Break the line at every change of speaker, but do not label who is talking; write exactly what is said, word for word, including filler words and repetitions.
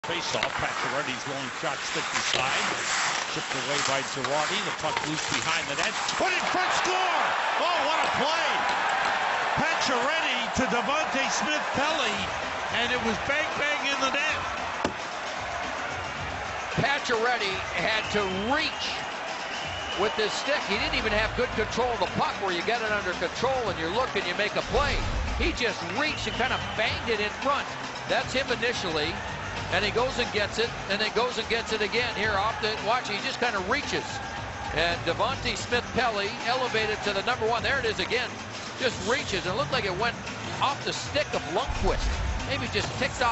Face-off, Pacioretty's long shot sticky side. Chipped away by Girardi. The puck loose behind the net. Put in front, score! Oh, what a play! Pacioretty to Devante Smith-Pelly, and it was bang-bang in the net.
Pacioretty had to reach with this stick. He didn't even have good control of the puck where you get it under control and you look and you make a play. He just reached and kind of banged it in front. That's him initially. And he goes and gets it, and then goes and gets it again. Here off the watch, he just kind of reaches. And Devante Smith-Pelly elevated to the number one. There it is again. Just reaches. And it looked like it went off the stick of Lundqvist. Maybe just ticked off.